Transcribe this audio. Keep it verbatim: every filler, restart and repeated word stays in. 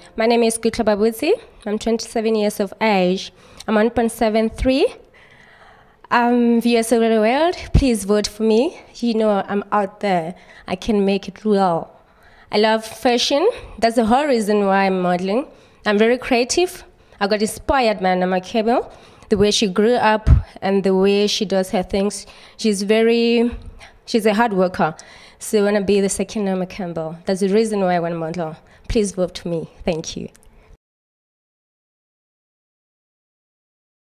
My name is Gutla Babuzi. I'm twenty-seven years of age. I'm one point seven three. Um, viewers all over the world, please vote for me. You know I'm out there. I can make it real. I love fashion. That's the whole reason why I'm modeling. I'm very creative. I got inspired by Nama Cable, the way she grew up and the way she does her things. She's very, she's a hard worker. So I want to be the second Naomi Campbell. That's the reason why I want to model. Please vote for me. Thank you.